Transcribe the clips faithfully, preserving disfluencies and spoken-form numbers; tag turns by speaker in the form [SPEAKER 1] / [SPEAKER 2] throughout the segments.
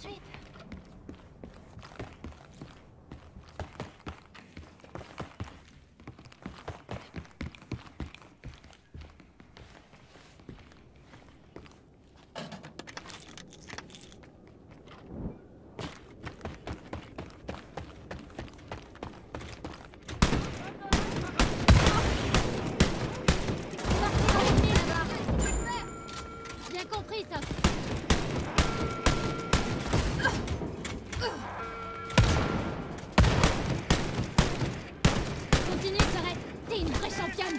[SPEAKER 1] suite.
[SPEAKER 2] Bien compris, ça. Continue, s'arrête. T'es une vraie championne.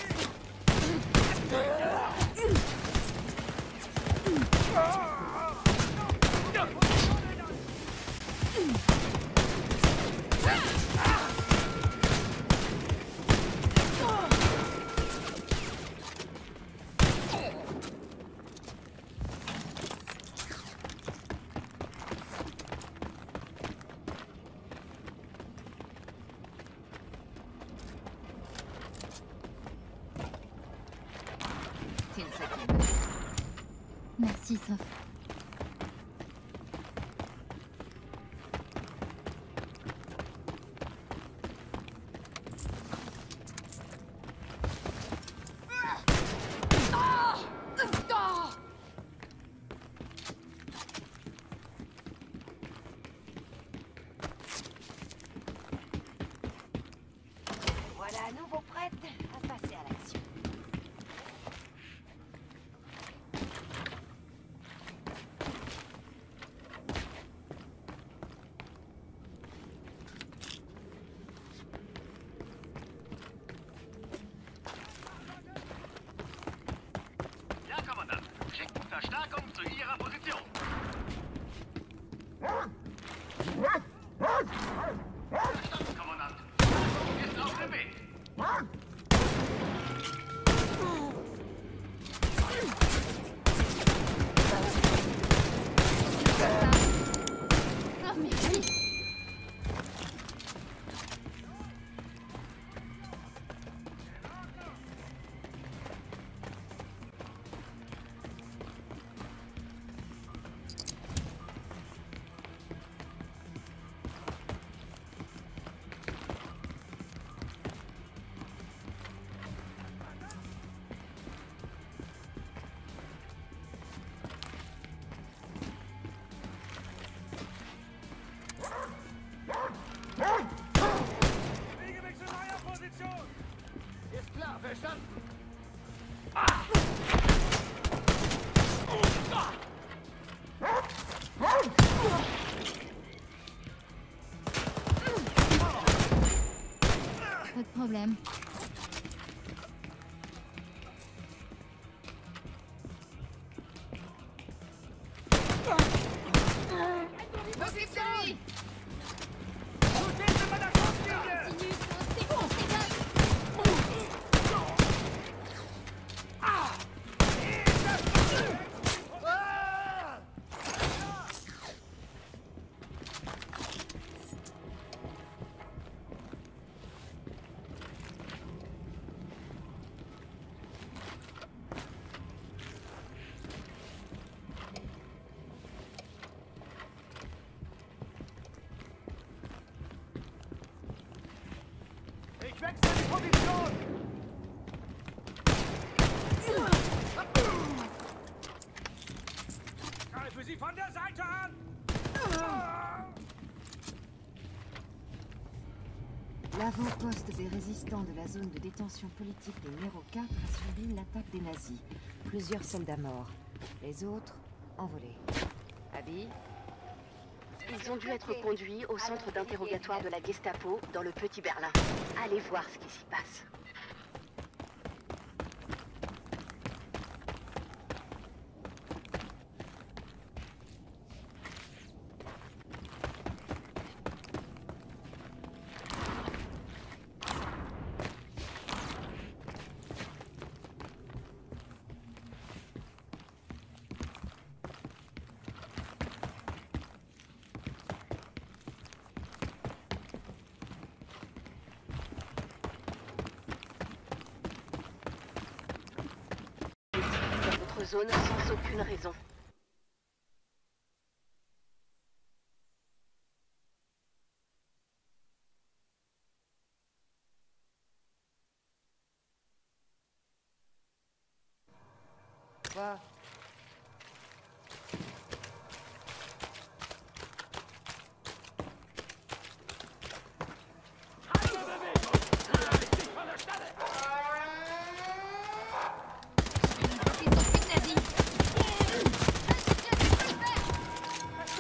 [SPEAKER 2] Merci, Soph.
[SPEAKER 1] Voilà à nouveau prête à passer à l'action.
[SPEAKER 3] Ja, Kommandant. Schickt Verstärkung zu Ihrer Position. Verstanden, Kommandant. Verstärkung ist auf dem Weg.
[SPEAKER 2] Oh, merci.
[SPEAKER 3] Wegewechsel neuer Position. Ist klar, verstanden.
[SPEAKER 2] Pas de problème.
[SPEAKER 1] Position!
[SPEAKER 3] Soutenez meine Schusslinie!
[SPEAKER 2] Continue, Soph. C'est bon, c'est bien.
[SPEAKER 3] Ich wechsle die Position! Greife sie von der Seite an!
[SPEAKER 4] L'avant-poste des résistants de la zone de détention politique numéro quatre a subi l'attaque des nazis. Plusieurs soldats morts. Les autres, envolés. Abby?
[SPEAKER 5] Ils ont dû être conduits au centre d'interrogatoire de la Gestapo dans le Petit Berlin. Allez voir ce qui s'y passe. Zone sans aucune raison.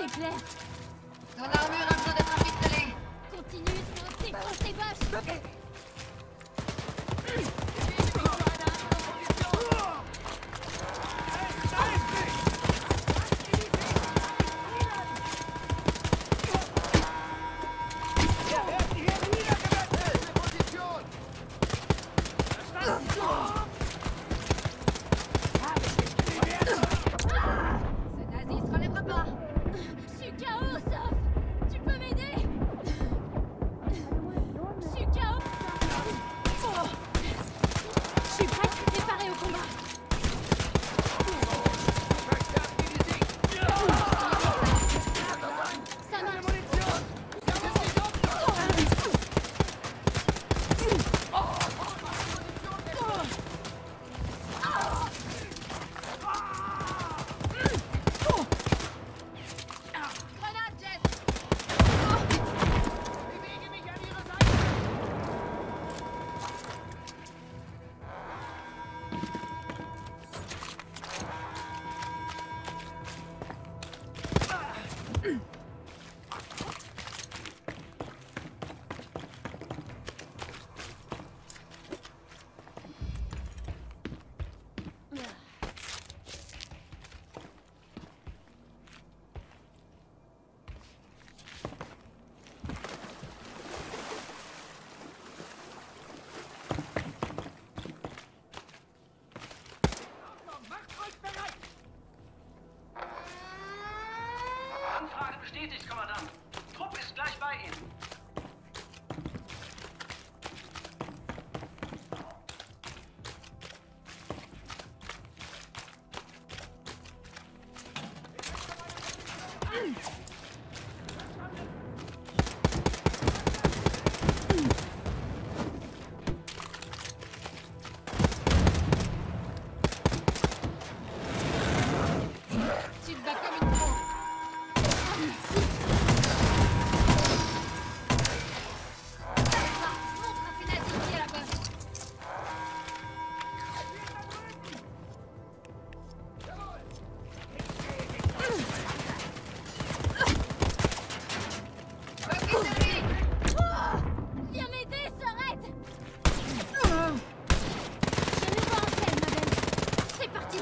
[SPEAKER 2] C'est clair.
[SPEAKER 1] Ton armure a besoin d'être rafistollée.
[SPEAKER 2] Continue, défonce tes boches.
[SPEAKER 1] Ok.
[SPEAKER 3] Anfrage bestätigt, Kommandant. Trupp ist gleich bei Ihnen.
[SPEAKER 1] Tu te bats comme une pro. Montre à ces nazis qui est là-bas. Ok, c'est lui.
[SPEAKER 2] Viens m'aider, s'arrête. Je nous vois en scène, ma belle. C'est parti.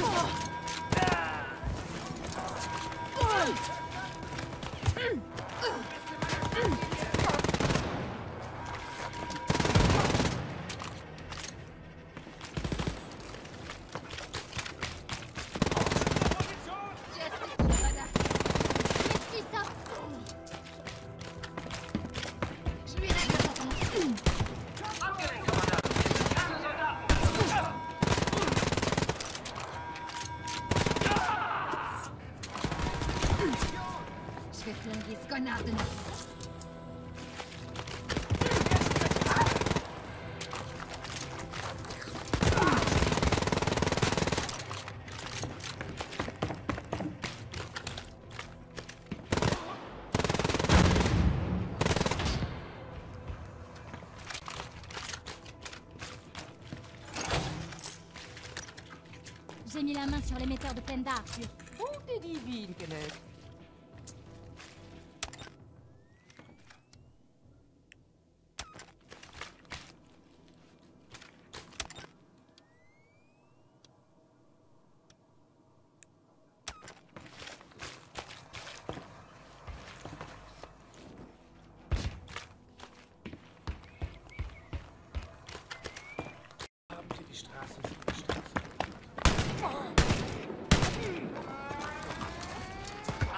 [SPEAKER 2] Merci, ça.
[SPEAKER 1] Je lui règle son compte.
[SPEAKER 3] Abgelenkt, Kommandant. Keine Soldaten.
[SPEAKER 1] Je vais flinguer ce connard de nazi.
[SPEAKER 2] J'ai mis la main sur l'émetteur de peine d'Arthur.
[SPEAKER 4] Oh, t'es divine, Kenneth.
[SPEAKER 6] Haben Sie die Straße für die Straße?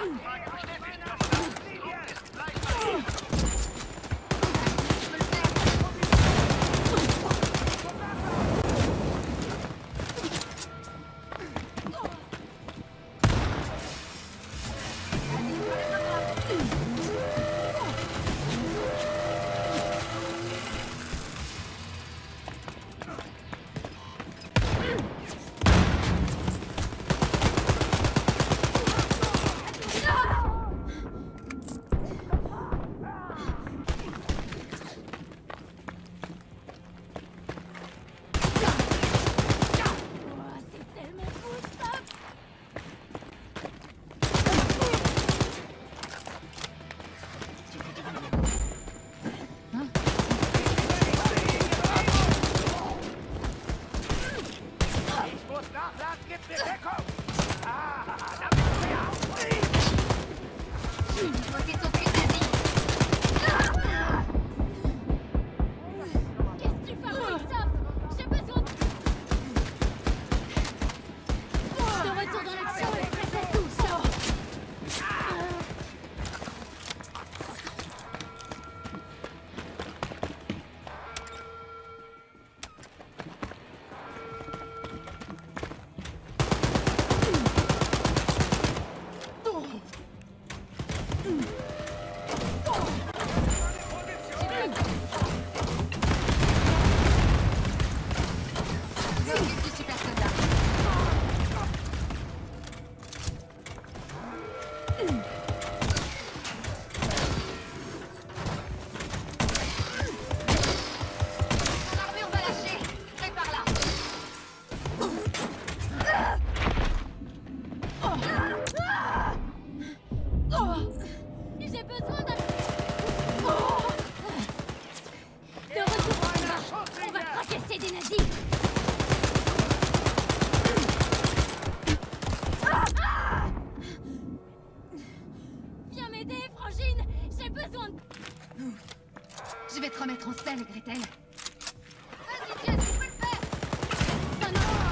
[SPEAKER 2] besoin de...
[SPEAKER 4] Je vais te remettre en selle, Gretel.
[SPEAKER 2] Vas-y, Jess, tu peux le faire. Non,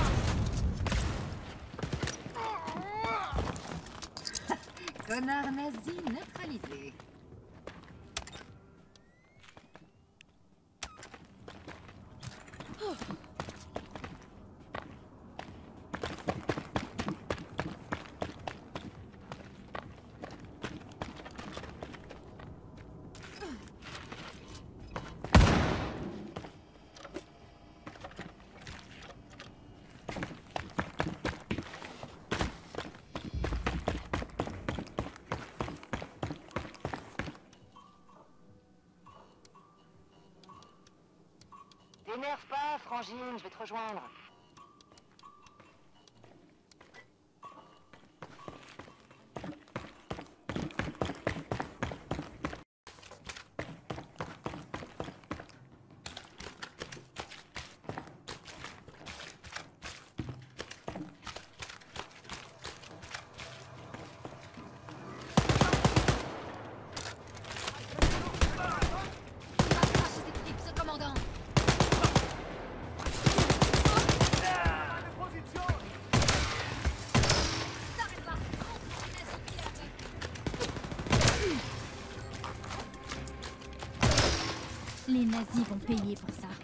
[SPEAKER 2] non.
[SPEAKER 4] Connard nazi neutralisé.
[SPEAKER 5] T'énerve pas, Frangine, je vais te rejoindre.
[SPEAKER 2] Les nazis vont payer pour ça.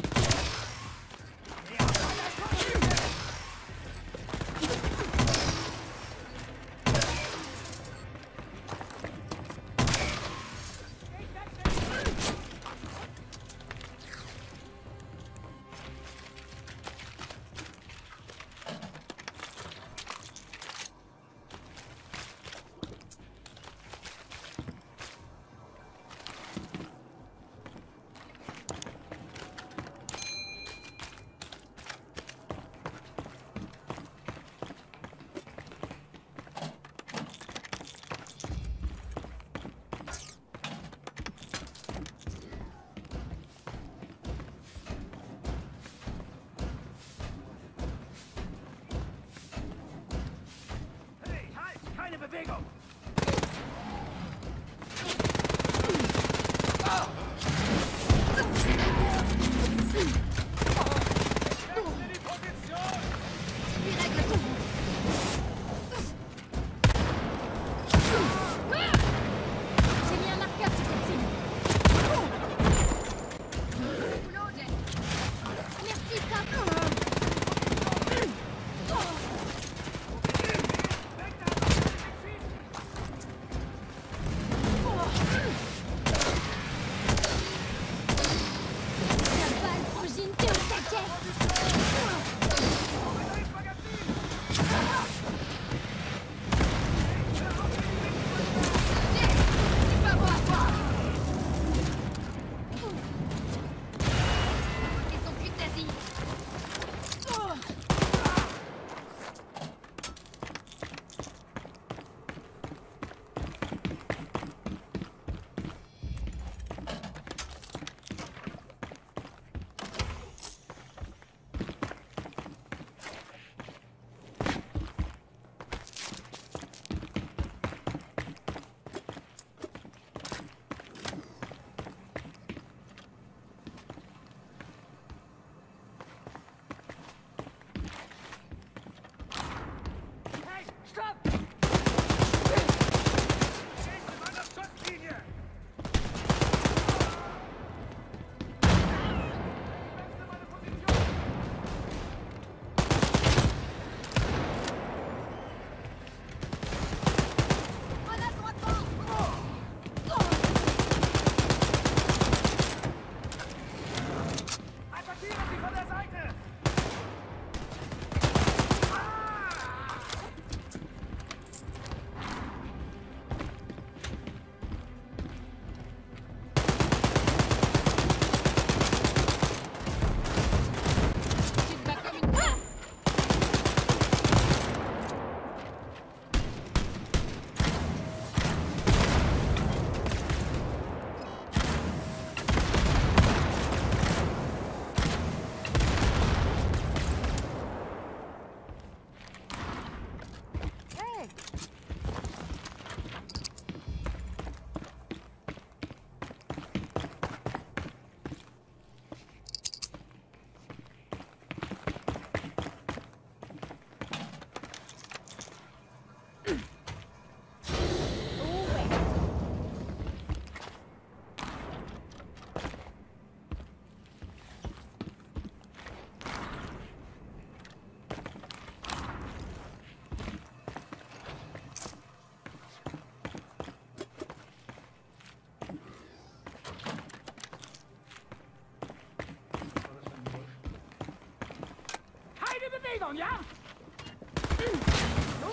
[SPEAKER 6] t'en viens?
[SPEAKER 2] Excellent,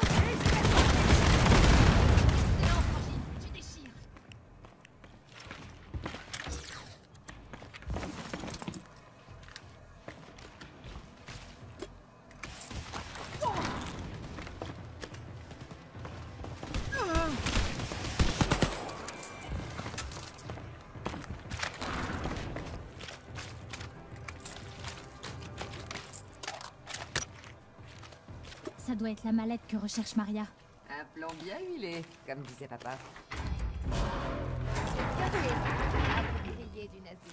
[SPEAKER 2] Frangine, tu déchires. Ça doit être la mallette que recherche Maria.
[SPEAKER 4] Un plan bien huilé, comme disait papa.
[SPEAKER 1] Grillé du nazi.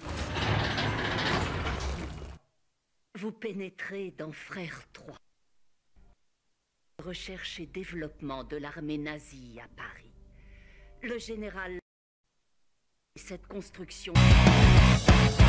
[SPEAKER 7] Vous pénétrez dans Frère trois. Recherche et développement de l'armée nazie à Paris. Le général... Cette construction...